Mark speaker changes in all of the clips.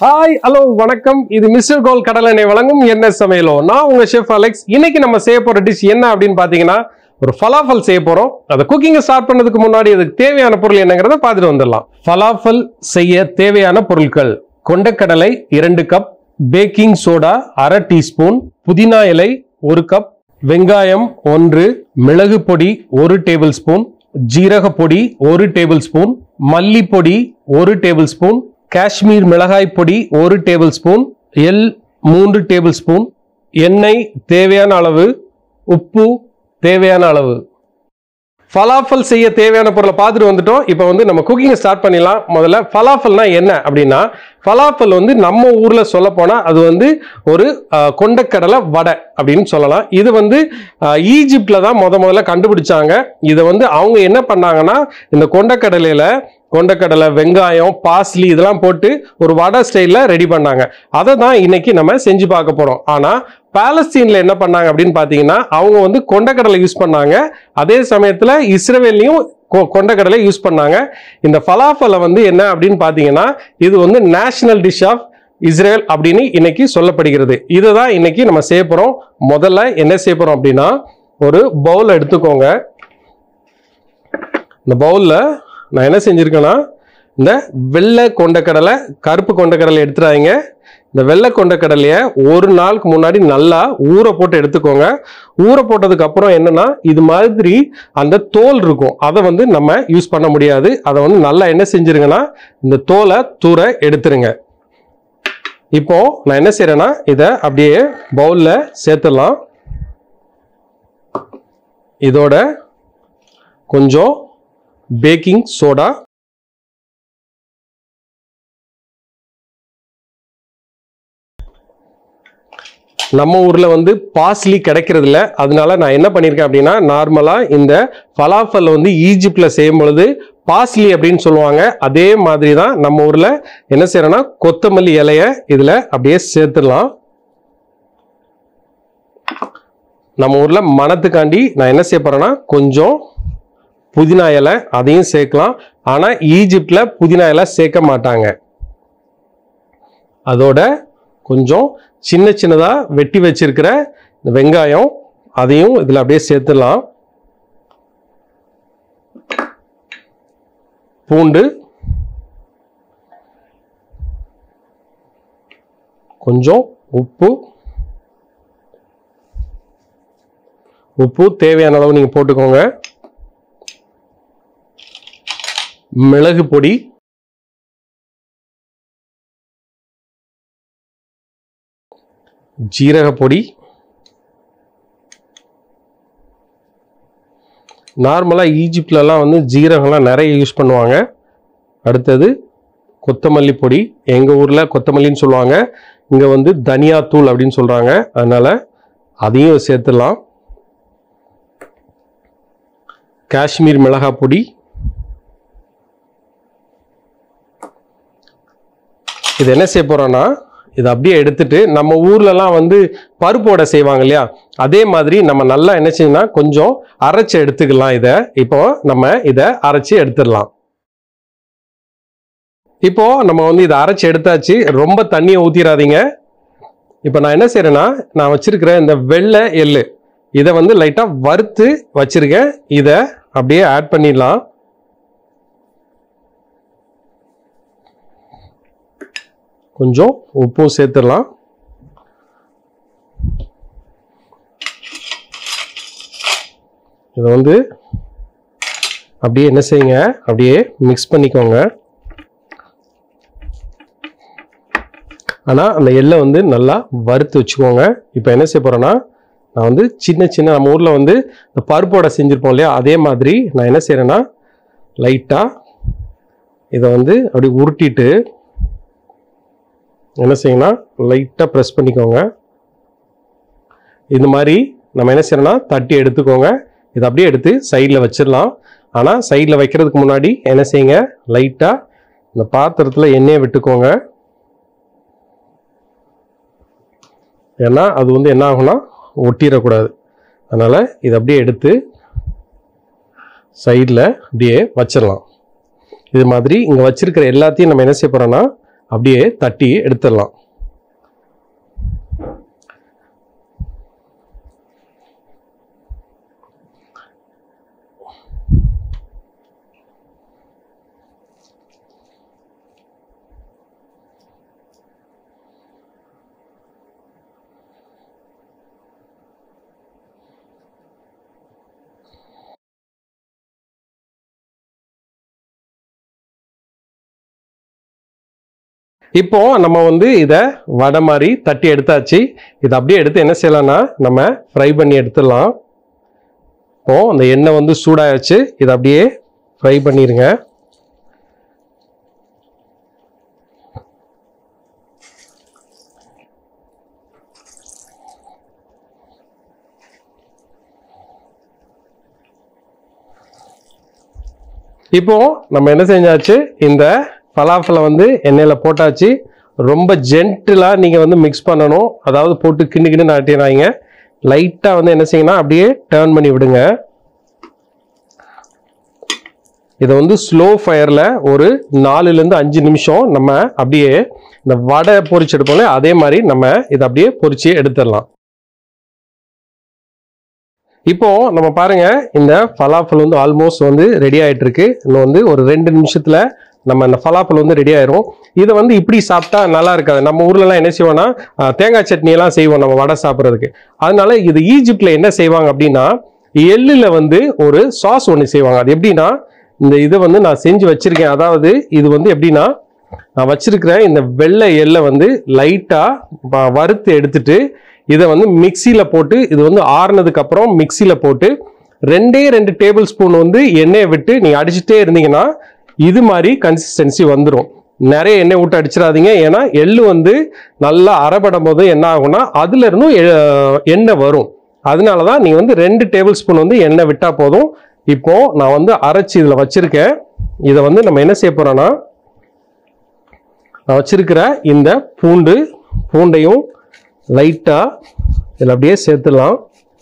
Speaker 1: Hi hello வணக்கம். இது mister கோல் கடலெண்ணெய் வழங்கும் என்ன சமையலோ. நான் உங்க ஷெஃப் அலெக்ஸ். இன்னைக்கு நம்ம செய்ய போற டிஷ் என்ன அப்படின்னு பாத்தீங்கன்னா ஒரு ஃபலாஃபல் செய்ய போறோம். அதை குக்கிங்கை ஸ்டார்ட் பண்ணதுக்கு முன்னாடி அதுக்கு தேவையான பொருள் என்னங்கிறத பார்த்துட்டு வந்துடலாம். ஃபலாஃபல் செய்ய தேவையான பொருட்கள்: கொண்டக்கடலை 2 கப், பேக்கிங் சோடா 1/2 டீஸ்பூன், புதினா இலை 1 கப், வெங்காயம் 1, மிளகு பொடி 1 டேபிள் ஸ்பூன், ஜீரக பொடி 1 டேபிள் ஸ்பூன், மல்லிப்பொடி 1 டேபிள் ஸ்பூன், காஷ்மீர் மிளகாய் பொடி 1 டேபிள் ஸ்பூன், எள் 3 டேபிள் ஸ்பூன், எண்ணெய் தேவையான அளவு, உப்பு தேவையான அளவு. ஃபலாஃபல் செய்ய தேவையான பொருளை பார்த்துட்டு வந்துட்டோம். இப்போ நம்ம குக்கிங்கை ஸ்டார்ட் பண்ணிடலாம். முதல்ல ஃபலாஃபல்னா என்ன அப்படின்னா, ஃபலாஃபல் நம்ம ஊர்ல சொல்ல போனா அது ஒரு கொண்டக்கடலை வடை அப்படின்னு சொல்லலாம். இது ஈஜிப்ட்ல தான் முதல்ல கண்டுபிடிச்சாங்க. இதை அவங்க என்ன பண்ணாங்கன்னா, இந்த கொண்டக்கடலை, வெங்காயம், பாஸ்லி இதெல்லாம் போட்டு ஒரு வடை ஸ்டைல்ல ரெடி பண்ணாங்க. அதை தான் இன்னைக்கு நம்ம செஞ்சு பார்க்க போறோம். ஆனா பாலஸ்தீன்ல என்ன பண்ணாங்க அப்படின்னு பாத்தீங்கன்னா, அவங்க கொண்டக்கடலை யூஸ் பண்ணாங்க. அதே சமயத்துல இஸ்ரேலையும் கொண்டக்கடலை யூஸ் பண்ணாங்க. இந்த ஃபலாஃபலை என்ன அப்படின்னு பாத்தீங்கன்னா, இது நேஷனல் டிஷ் ஆஃப் இஸ்ரேல் அப்படின்னு இன்னைக்கு சொல்லப்படுகிறது. இதை தான் இன்னைக்கு நம்ம செய்ய போறோம். முதல்ல என்ன செய்ய போறோம் அப்படின்னா, ஒரு பவுல் எடுத்துக்கோங்க. இந்த பவுல்ல நான் என்ன செஞ்சிருக்கேன்னா, இந்த வெள்ளை கொண்டக்கடலை, கருப்பு கொண்டக்கடலை எடுத்துறாங்க. இந்த வெள்ளை கொண்டக்கடலையை ஒரு நாளுக்கு முன்னாடி நல்லா ஊற போட்டு எடுத்துக்கோங்க. ஊற போட்டதுக்கு அப்புறம் என்னன்னா, இது மாதிரி அந்த தோல் இருக்கும், அதை நம்ம யூஸ் பண்ண முடியாது. அதை நல்லா என்ன செஞ்சிருங்கன்னா, இந்த தோலை தூர எடுத்துருங்க. இப்போ நான் என்ன செய்யறேன்னா, இதை அப்படியே பவுல்ல சேர்த்துடலாம். இதோட கொஞ்சம் பேக்கிங் சோடா, நம்ம ஊர்ல பாஸ்லி கிடைக்கிறது இல்லை. அதனால நான் என்ன பண்ணியிருக்கேன் அப்படின்னா, நார்மலா இந்த ஃபலாஃபல் ஈஜிப்ட்ல செய்யும் பொழுது பாஸ்லி அப்படின்னு சொல்லுவாங்க. அதே மாதிரி தான் நம்ம ஊர்ல என்ன செய்யறோம்னா, கொத்தமல்லி இலைய இதுல அப்படியே சேர்த்துடலாம். நம்ம ஊர்ல மணத்துக்காண்டி நான் என்ன செய்ய போறேன்னா, கொஞ்சம் புதினா இலை அதையும் சேர்க்கலாம். ஆனா ஈஜிப்ட்ல புதினா இலை சேர்க்க மாட்டாங்க. அதோட கொஞ்சம் சின்ன சின்னதா வெட்டி வச்சிருக்கிற வெங்காயம் அதையும் இதுல அப்படியே சேர்த்துடலாம். பூண்டு, கொஞ்சம் உப்பு தேவையான அளவு நீங்க போட்டுக்கோங்க. மிளகு பொடி, ஜீரக பொடி, நார்மலா ஈஜிப்ட்லாம் ஜீரகம்லாம் நிறைய யூஸ் பண்ணுவாங்க. அடுத்தது கொத்தமல்லி பொடி, எங்க ஊர்ல கொத்தமல்லின்னு சொல்லுவாங்க, இங்க தனியா தூள் அப்படின்னு சொல்றாங்க. அதனால அதையும் சேர்த்துடலாம். காஷ்மீர் மிளகாய் பொடி, இது என்ன செய்ய போறோம்னா, இதை அப்படியே எடுத்துட்டு நம்ம ஊர்லலாம் பருப்பு வடை செய்வாங்க இல்லையா, அதே மாதிரி நம்ம நல்லா என்ன செய்யணும்னா கொஞ்சம் அரைச்சு எடுத்துக்கலாம். இதை இப்போ நம்ம இதை அரைச்சி எடுத்துடலாம். இப்போ நம்ம இதை அரைச்சு எடுத்தாச்சு. ரொம்ப தண்ணியை ஊத்திராதீங்க. இப்போ நான் என்ன செய்யறேன்னா, நான் வச்சிருக்கிற இந்த வெள்ளை எள்ளு இதை லைட்டா வறுத்து வச்சிருக்கேன். இதை அப்படியே ஆட் பண்ணிடலாம். கொஞ்சம் உப்பும் சேர்த்துடலாம். இதை அப்படியே என்ன செய்யுங்க, அப்படியே மிக்ஸ் பண்ணிக்கோங்க. ஆனா அந்த எள்ளை நல்லா வறுத்து வச்சுக்கோங்க. இப்போ என்ன செய்ய போறேன்னா, நான் சின்ன சின்ன நம்ம ஊர்ல இந்த பருப்போட செஞ்சிருப்போம் இல்லையா, அதே மாதிரி நான் என்ன செய்யறேன்னா, லைட்டா இதை அப்படி உருட்டிட்டு என்ன செய்யணும்னா, லைட்டா ப்ரெஸ் பண்ணிக்கோங்க. இந்த மாதிரி நம்ம என்ன செய்யணும்னா தட்டி எடுத்துக்கோங்க. இதை அப்படியே எடுத்து சைடில் வச்சிடலாம். ஆனால் சைடில் வைக்கிறதுக்கு முன்னாடி என்ன செய்யுங்க, லைட்டா இந்த பாத்திரத்தில் எண்ணெயை விட்டுக்கோங்க. ஏன்னா அது என்ன ஆகும்னா ஒட்டிடக்கூடாது. அதனால இதை அப்படியே எடுத்து சைடில் அப்படியே வச்சிடலாம். இது மாதிரி இங்கே வச்சிருக்கிற எல்லாத்தையும் நம்ம என்ன செய்ய போறோம்னா, அப்படியே தட்டி எடுத்துடலாம். இப்போ நம்ம வந்து இதை வடை மாதிரி தட்டி எடுத்தாச்சு. இதை அப்படியே எடுத்து என்ன செய்யலாம்னா நம்ம ஃப்ரை பண்ணி எடுத்துடலாம். இப்போ அந்த எண்ணெய் வந்து சூடாயாச்சு. இதை அப்படியே ஃப்ரை பண்ணிடுங்க. இப்போ நம்ம என்ன செஞ்சாச்சு, இந்த பலாஃபலை வந்து எண்ணெயில் போட்டாச்சு. ரொம்ப ஜென்டிலாக நீங்கள் வந்து மிக்ஸ் பண்ணணும். அதாவது போட்டு கிண்டு நாட்டினாங்க. லைட்டாக வந்து என்ன செய்யணும், அப்படியே டர்ன் பண்ணி விடுங்க. இதை வந்து ஸ்லோ ஃபயரில் ஒரு 4லேருந்து 5 நிமிஷம் நம்ம அப்படியே இந்த வடை பொரிச்சு எடுப்போம்ல, அதே மாதிரி நம்ம இதை அப்படியே பொரிச்சு எடுத்துடலாம். இப்போ நம்ம பாருங்க, இந்த பலாஃபல் வந்து ஆல்மோஸ்ட் வந்து ரெடி ஆயிட்டு இருக்கு. இன்னும் வந்து ஒரு 2 நிமிஷத்துல நம்ம இந்த பலாஃபல் வந்து ரெடி ஆயிரும். இதை வந்து இப்படி சாப்பிட்டா நல்லா இருக்காது. நம்ம ஊர்ல எல்லாம் என்ன செய்வோம்னா தேங்காய் சட்னி எல்லாம் செய்வோம் நம்ம வடை சாப்பிட்றதுக்கு. அதனால இது ஈஜிப்ட்ல என்ன செய்வாங்க அப்படின்னா, எள்ளுல வந்து ஒரு சாஸ் ஒன்று செய்வாங்க. அது எப்படின்னா, இந்த இதை வந்து நான் செஞ்சு வச்சிருக்கேன். அதாவது இது வந்து எப்படின்னா, நான் வச்சிருக்கிறேன் இந்த வெள்ளை எள்ளை வந்து லைட்டா வறுத்து எடுத்துட்டு இதை வந்து மிக்சியில போட்டு, இது வந்து ஆறுனதுக்கு அப்புறம் மிக்சியில போட்டு 2 டேபிள் ஸ்பூன் வந்து எண்ணெயை விட்டு நீங்க அடிச்சுட்டே இருந்தீங்கன்னா இது மாதிரி கன்சிஸ்டன்சி வந்துடும். நிறைய எண்ணெய் விட்டு அடிச்சிடாதீங்க. ஏன்னா எள்ளு வந்து நல்லா அரைபடும் போது என்ன ஆகும்னா அதுல இருந்தும் எண்ணெய் வரும். அதனாலதான் நீங்க வந்து 2 டேபிள் ஸ்பூன் வந்து எண்ணெய் விட்டா போதும். இப்போ நான் வந்து அரைச்சி இதுல வச்சிருக்கேன். இதை வந்து நம்ம என்ன செய்ய போறோம்னா, நான் வச்சிருக்கிற இந்த பூண்டையும் லைட்டா இதில் அப்படியே சேர்த்துடலாம்.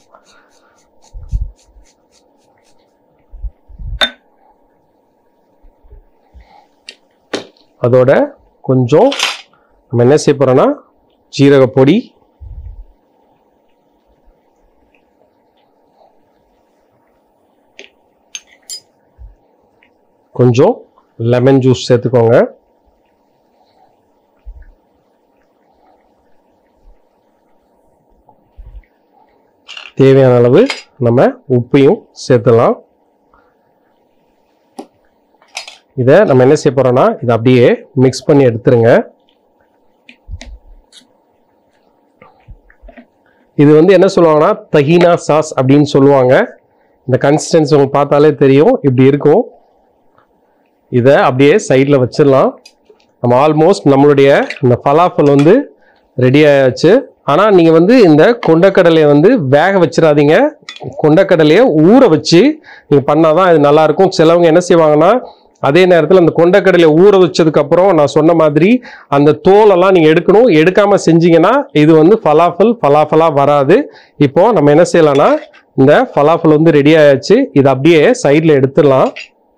Speaker 1: அதோட கொஞ்சம் நம்ம என்ன செய்ய போறோம்னா ஜீரக பொடி, கொஞ்சம் லெமன் ஜூஸ் சேர்த்துக்கோங்க. தேவையான அளவு நம்ம உப்பையும் சேர்த்துலாம். இதை நம்ம என்ன செய்ய போறோம்னா இதை அப்படியே மிக்ஸ் பண்ணி எடுத்துருங்க. இது வந்து என்ன சொல்லுவாங்கன்னா தஹீனா சாஸ் அப்படின்னு சொல்லுவாங்க. இந்த கன்சிஸ்டன்சி உங்களுக்கு பார்த்தாலே தெரியும், இப்படி இருக்கும். இதை அப்படியே சைடில் வச்சிடலாம். நம்ம ஆல்மோஸ்ட் நம்மளுடைய இந்த பலாஃபல் வந்து ரெடி ஆயாச்சு. ஆனால் நீங்கள் வந்து இந்த கொண்டக்கடலையை வந்து வேக வச்சிடாதீங்க. கொண்டக்கடலையை ஊற வச்சு நீங்கள் பண்ணாதான் இது நல்லாயிருக்கும். சிலவங்க என்ன செய்வாங்கன்னா, அதே நேரத்தில் அந்த கொண்டக்கடலையை ஊற வச்சதுக்கப்புறம் நான் சொன்ன மாதிரி அந்த தோலெல்லாம் நீங்கள் எடுக்கணும். எடுக்காமல் செஞ்சீங்கன்னா இது வந்து ஃபலாஃபலாக வராது. இப்போ நம்ம என்ன செய்யலாம்னா, இந்த ஃபலாஃபல் வந்து ரெடி ஆயாச்சு. இதை அப்படியே சைடில் எடுத்துடலாம்.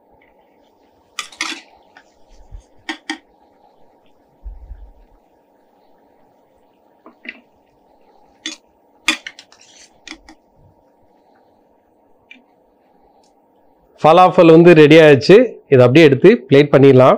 Speaker 1: ஃபலாஃபல் வந்து ரெடி ஆயிடுச்சு. இதை அப்படியே எடுத்து பிளேட் பண்ணிடலாம்.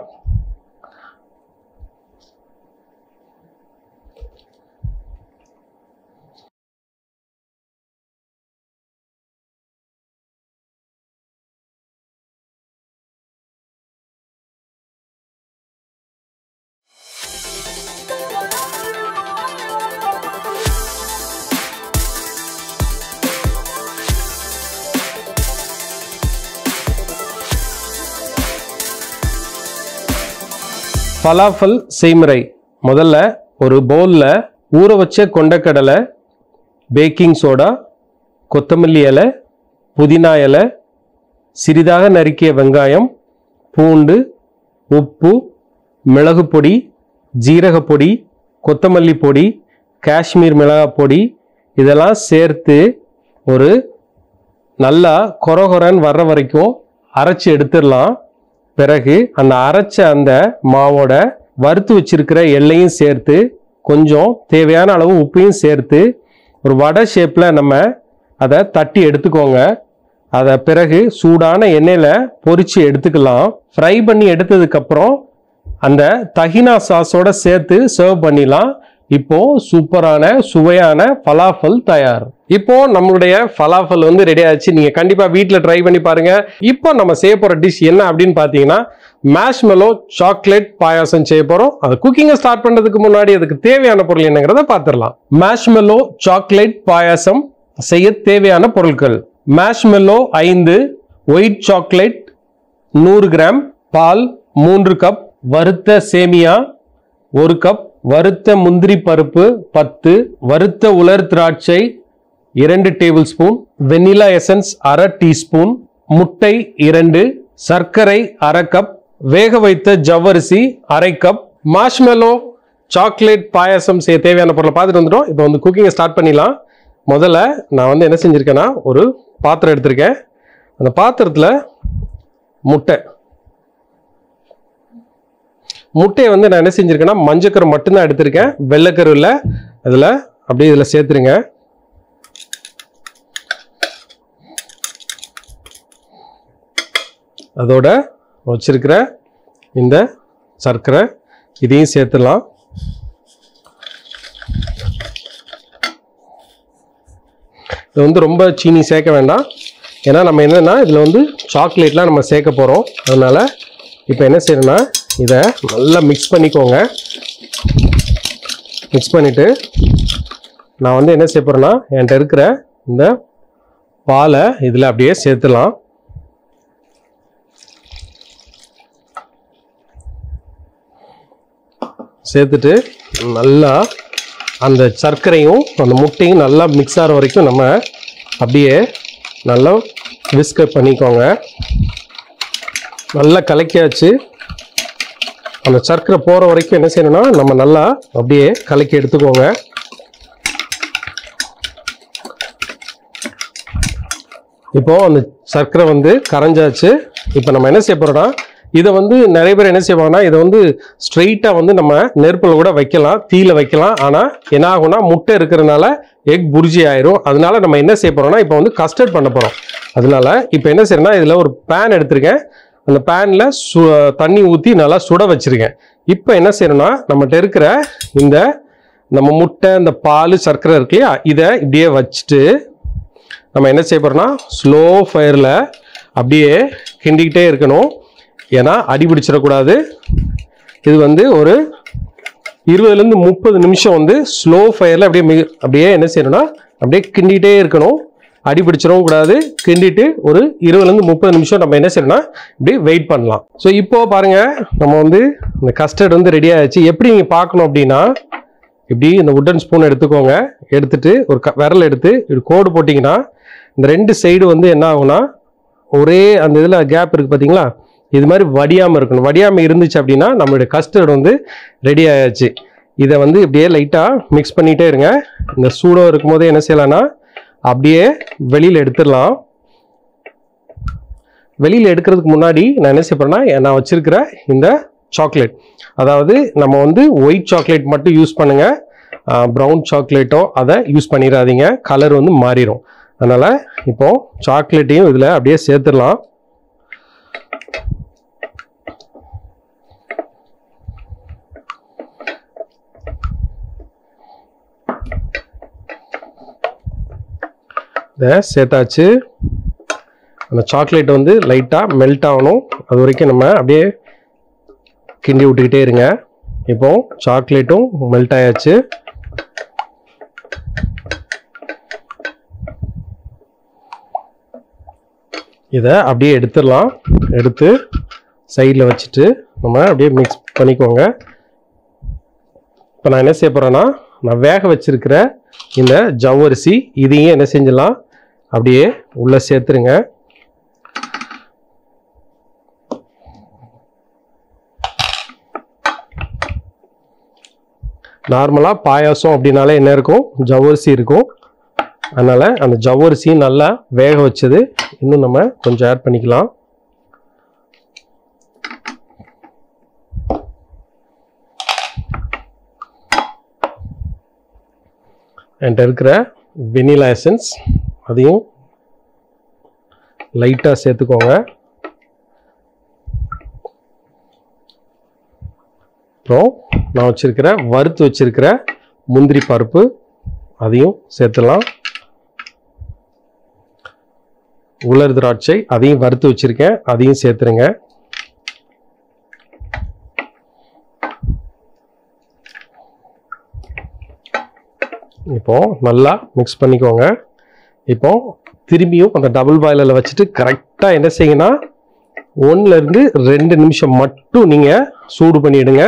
Speaker 1: ஃபலாஃபல் செய்முறை. முதல்ல ஒரு பவுலில் ஊற வச்ச கொண்டக்கடலை, பேக்கிங் சோடா, கொத்தமல்லி இலை, புதினா இலை, சிறிதாக நறுக்கிய வெங்காயம், பூண்டு, உப்பு, மிளகு பொடி, ஜீரகப்பொடி, கொத்தமல்லி பொடி, காஷ்மீர் மிளகாய் பொடி இதெல்லாம் சேர்த்து ஒரு நல்லா கொரகொரன்னு வர்ற வரைக்கும் அரைச்சி எடுத்துடலாம். பிறகு அந்த அரைச்ச அந்த மாவோட வறுத்து வச்சிருக்கிற எள்ளையும் சேர்த்து கொஞ்சம் தேவையான அளவு உப்பையும் சேர்த்து ஒரு வடை ஷேப்பில் நம்ம அதை தட்டி எடுத்துக்கோங்க. அதை பிறகு சூடான எண்ணெயில் பொரிச்சு எடுத்துக்கலாம். ஃப்ரை பண்ணி எடுத்ததுக்கப்புறம் அந்த தஹினா சாஸோட சேர்த்து சர்வ் பண்ணிடலாம். இப்போ சூப்பரான சுவையான ஃபலாஃபல் தயார். இப்போ நம்மளுடைய ஃபலாஃபல் வந்து ரெடி ஆச்சு. நீங்க கண்டிப்பா வீட்டில் ட்ரை பண்ணி பாருங்க. இப்போ நம்ம செய்ய போற டிஷ் என்ன அப்படின்னு பார்த்தீங்கன்னா மேஷ்மெலோ சாக்லேட் பாயாசம் செய்ய போறோம். அது குக்கிங்கை ஸ்டார்ட் பண்றதுக்கு முன்னாடி அதுக்கு தேவையான பொருள் என்னங்கிறத பார்த்துடலாம். மேஷ்மெலோ சாக்லேட் பாயாசம் செய்ய தேவையான பொருட்கள்: மேஷ்மெலோ 5, ஒயிட் சாக்லேட் 100 கிராம், பால் 3 கப், வறுத்த சேமியா 1 கப், வறுத்த முந்திரி பருப்பு 10, வறுத்த உலர் திராட்சை 2 tablespoon, vanilla essence 1/2 teaspoon, முட்டை 2, சர்க்கரை 1/2 கப், வேக வைத்த ஜவ்வரிசி 1/2 கப். மார்ஷ்மெலோ சாக்லேட் பாயாசம் செய்ய தேவையான பொருளை பார்த்துட்டு வந்துட்டோம். இப்போ வந்து குக்கிங்கை ஸ்டார்ட் பண்ணிடலாம். முதல்ல நான் வந்து என்ன செஞ்சுருக்கேன்னா ஒரு பாத்திரம் எடுத்திருக்கேன். அந்த பாத்திரத்தில் முட்டையை வந்து நான் என்ன செஞ்சுருக்கேன்னா மஞ்சக்கரு மட்டும்தான் எடுத்திருக்கேன், வெள்ளைக்கரு இல்லை. அதில் அப்படியே இதில் சேர்த்துருங்க. அதோட வச்சிருக்கிற இந்த சர்க்கரை இதையும் சேர்த்துடலாம். இது வந்து ரொம்ப சீனி சேர்க்க வேண்டாம். ஏன்னா நம்ம என்னென்னா இதில் வந்து சாக்லேட்லாம் நம்ம சேர்க்க போகிறோம். அதனால் இப்போ என்ன செய்யணும்னா இதை நல்லா மிக்ஸ் பண்ணிக்கோங்க. மிக்ஸ் பண்ணிவிட்டு நான் வந்து என்ன செய்ய போகிறேன்னா என்கிட்ட இருக்கிற இந்த பாலை இதில் அப்படியே சேர்த்துலாம். சேர்த்துட்டு நல்லா அந்த சர்க்கரையும் அந்த முட்டையும் நல்லா மிக்ஸ் ஆகிற வரைக்கும் நம்ம அப்படியே நல்லா விஸ்க் பண்ணிக்கோங்க. நல்லா கலக்கியாச்சு. அந்த சர்க்கரை போகிற வரைக்கும் என்ன செய்யணும்னா நம்ம நல்லா அப்படியே கலக்கி எடுத்துக்கோங்க. இப்போ அந்த சர்க்கரை வந்து கரைஞ்சாச்சு. இப்போ நம்ம என்ன செய்ய போகிறோம்னா இதை வந்து நிறைய பேர் என்ன செய்வாங்கன்னா இதை வந்து ஸ்ட்ரெயிட்டாக வந்து நம்ம நெருப்பில் கூட வைக்கலாம், தீயில வைக்கலாம். ஆனால் என்ன ஆகும்னா முட்டை இருக்கிறதுனால எக் புர்ஜி ஆயிரும். அதனால நம்ம என்ன செய்ய போகிறோம்னா இப்போ வந்து கஸ்டர்ட் பண்ண போகிறோம். அதனால இப்போ என்ன செய்யணும்னா இதில் ஒரு பேன் எடுத்திருக்கேன். அந்த பேனில் தண்ணி ஊற்றி நல்லா சுட வச்சுருக்கேன். இப்போ என்ன செய்யணும்னா நம்மகிட்ட இருக்கிற இந்த நம்ம முட்டை, இந்த பால், சர்க்கரை இருக்கு இல்லையா, இதை இப்படியே வச்சுட்டு நம்ம என்ன செய்ய போகிறோம்னா ஸ்லோ ஃபயரில் அப்படியே கிண்டிக்கிட்டே இருக்கணும். ஏன்னா அடி பிடிச்சிடக்கூடாது. இது வந்து ஒரு 20லேருந்து 30 நிமிஷம் வந்து ஸ்லோ ஃபயரில் அப்படியே என்ன செய்யணும்னா அப்படியே கிண்டிகிட்டே இருக்கணும். அடி பிடிச்சிடவும் கூடாது. கிண்டிட்டு ஒரு 20லேருந்து 30 நிமிஷம் நம்ம என்ன செய்யணும்னா இப்படி வெயிட் பண்ணலாம். ஸோ இப்போ பாருங்க நம்ம வந்து இந்த கஸ்டர்ட் வந்து ரெடி ஆகிடுச்சு. எப்படி நீங்கள் பார்க்கணும் அப்படின்னா இப்படி இந்த உட்டன் ஸ்பூன் எடுத்துக்கோங்க. எடுத்துட்டு ஒரு விரல் எடுத்து இப்படி கோடு போட்டிங்கன்னா இந்த 2 சைடு வந்து என்ன ஆகும்னா ஒரே அந்த இதில் கேப் இருக்குது பார்த்தீங்களா, இது மாதிரி வடியாமல் இருக்கணும். வடியாமல் இருந்துச்சு அப்படின்னா நம்மளுடைய கஸ்டர்ட் வந்து ரெடி ஆயாச்சு. இதை வந்து இப்படியே லைட்டாக மிக்ஸ் பண்ணிகிட்டே இருங்க. இந்த சூடாக இருக்கும் போதே என்ன செய்யலாம்னா அப்படியே வெளியில் எடுத்துடலாம். வெளியில் எடுக்கிறதுக்கு முன்னாடி நான் என்ன செய்ய போகிறேன்னா நான் வச்சுருக்கிற இந்த சாக்லேட், அதாவது நம்ம வந்து ஒயிட் சாக்லேட் மட்டும் யூஸ் பண்ணுங்கள். ப்ரௌன் சாக்லேட்டோ அதை யூஸ் பண்ணிடாதீங்க, கலர் வந்து மாறிடும். அதனால் இப்போது சாக்லேட்டையும் இதில் அப்படியே சேர்த்துடலாம். இதை சேர்த்தாச்சு. அந்த சாக்லேட் வந்து லைட்டாக மெல்ட் ஆகணும். அது வரைக்கும் நம்ம அப்படியே கிண்டி விட்டுக்கிட்டே இருங்க. இப்போ சாக்லேட்டும் மெல்ட் ஆயாச்சு. இதை அப்படியே எடுத்துடலாம். எடுத்து சைடில் வச்சுட்டு நம்ம அப்படியே மிக்ஸ் பண்ணிக்கோங்க. இப்போ நான் என்ன செய்ய போகிறேன்னா நான் வேக வச்சிருக்கிற இந்த ஜவ்வரிசி இதையும் என்ன செஞ்சிடலாம் அப்படியே உள்ளே சேர்த்துருங்க. நார்மலாக பாயாசம் அப்படின்னாலே என்ன இருக்கும், ஜவ்வரிசி இருக்கும். அதனால் அந்த ஜவ்வரிசியும் நல்லா வேக வச்சது இன்னும் நம்ம கொஞ்சம் ஆட் பண்ணிக்கலாம். என்கிட்ட இருக்கிற வெனிலா எசன்ஸ் அதையும் லைட்டாக சேர்த்துக்கோங்க. அப்புறம் நான் வச்சிருக்கிற வறுத்து வச்சிருக்கிற முந்திரி பருப்பு அதையும் சேர்த்துலாம். உலர் திராட்சை அதையும் வறுத்து வச்சிருக்கேன், அதையும் சேர்த்துருங்க. இப்போ நல்லா மிக்ஸ் பண்ணிக்கோங்க. இப்போ திரும்பியும் அந்த டபுள் பாயிலரில் வச்சுட்டு கரெக்டாக என்ன செய்யுங்கன்னா 1 to 2 நிமிஷம் மட்டும் நீங்கள் சூடு பண்ணிடுங்க.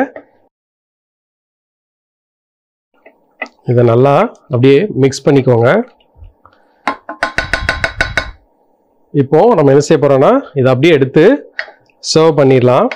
Speaker 1: இதை நல்லா அப்படியே மிக்ஸ் பண்ணிக்கோங்க. இப்போ நம்ம என்ன செய்ய போறோம்னா இதை அப்படியே எடுத்து சர்வ் பண்ணிடலாம்.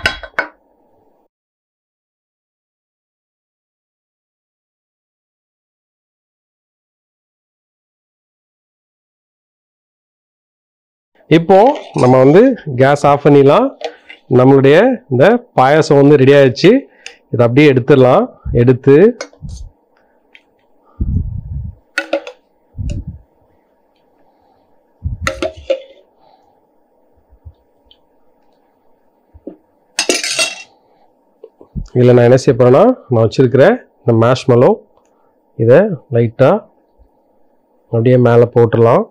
Speaker 1: இப்போ நம்ம கேஸ் ஆஃப் பண்ணிடலாம். நம்மளுடைய இந்த பாயாசம் ரெடி ஆயிடுச்சு. இதை அப்படியே எடுத்துடலாம். எடுத்து இதில் நான் என்ன செய்ய போறேன்னா நான் வச்சிருக்கிற இந்த மேஷ்மெலோ இதை லைட்டாக அப்படியே மேலே போட்டுடலாம்.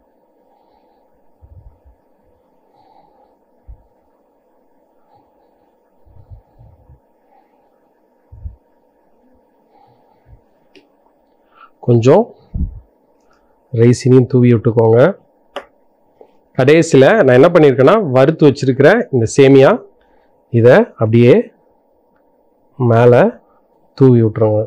Speaker 1: கொஞ்சம் ரைசினையும் தூவி விட்டுக்கோங்க. கடைசியில் நான் என்ன பண்ணியிருக்கேன்னா வறுத்து வச்சிருக்கிற இந்த சேமியா இதை அப்படியே மேலே தூவி விட்டுருங்க.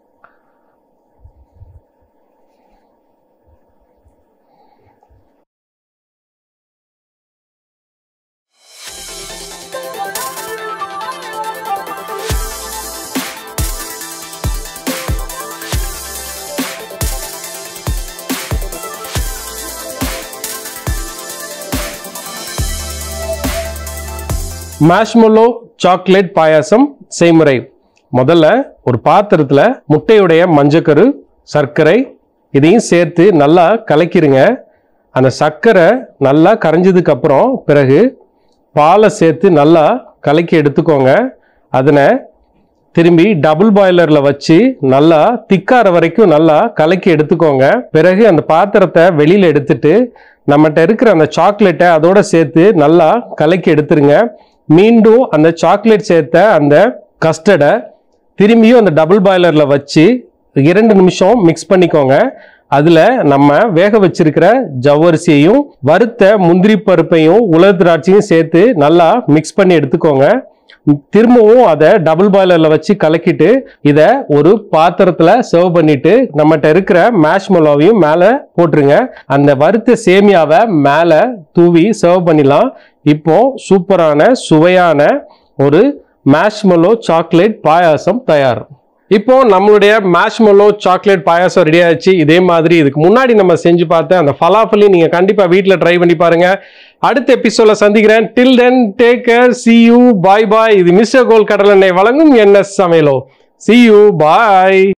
Speaker 1: மாஷ்மெலோ சாக்லேட் பாயாசம் செய்முறை. முதல்ல ஒரு பாத்திரத்தில் முட்டையுடைய மஞ்சக்கரு, சர்க்கரை இதையும் சேர்த்து நல்லா கலக்கிடுங்க. அந்த சர்க்கரை நல்லா கரைஞ்சதுக்கு அப்புறம் பிறகு பாலை சேர்த்து நல்லா கலக்கி எடுத்துக்கோங்க. அதனை திரும்பி டபுள் பாய்லரில் வச்சு நல்லா திக்கார வரைக்கும் நல்லா கலக்கி எடுத்துக்கோங்க. பிறகு அந்த பாத்திரத்தை வெளியில் எடுத்துட்டு நம்மகிட்ட இருக்கிற அந்த சாக்லேட்டை அதோட சேர்த்து நல்லா கலக்கி எடுத்துருங்க. மீண்டும் அந்த சாக்லேட் சேர்த்த அந்த கஸ்டர்டை திரும்பியும் அந்த டபுள் பாய்லரில் வச்சு 2 நிமிஷம் மிக்ஸ் பண்ணிக்கோங்க. அதில் நம்ம வேக வச்சிருக்கிற ஜவ்வரிசியையும் வறுத்த முந்திரி பருப்பையும் உலர் திராட்சையும் சேர்த்து நல்லா மிக்ஸ் பண்ணி எடுத்துக்கோங்க. திரும்பவும் அதை டபுள் பாய்லரில் வச்சு கலக்கிட்டு இதை ஒரு பாத்திரத்தில் சர்வ் பண்ணிட்டு நம்மகிட்ட இருக்கிற மேஷ்மெலோவையும் மேலே போட்டுருங்க. அந்த வறுத்த சேமியாவை மேலே தூவி சர்வ் பண்ணிடலாம். இப்போ சூப்பரான சுவையான ஒரு மாஷ்மெலோ சாக்லேட் பாயாசம் தயார். இப்போ நம்மளுடைய மாஷ்மெலோ சாக்லேட் பாயாசம் ரெடி ஆயிடுச்சு. இதே மாதிரி இதுக்கு முன்னாடி நம்ம செஞ்சு பார்த்த அந்த ஃபலாஃபலையும் நீங்க கண்டிப்பா வீட்டில் ட்ரை பண்ணி பாருங்க. அடுத்த எபிசோட்ல சந்திக்கிறேன். Till then take care. see you. bye bye. இது மிஸ்டர் கோல்ட் கடலெண்ணெய் வழங்கும் NS சமையலோ. see you. bye.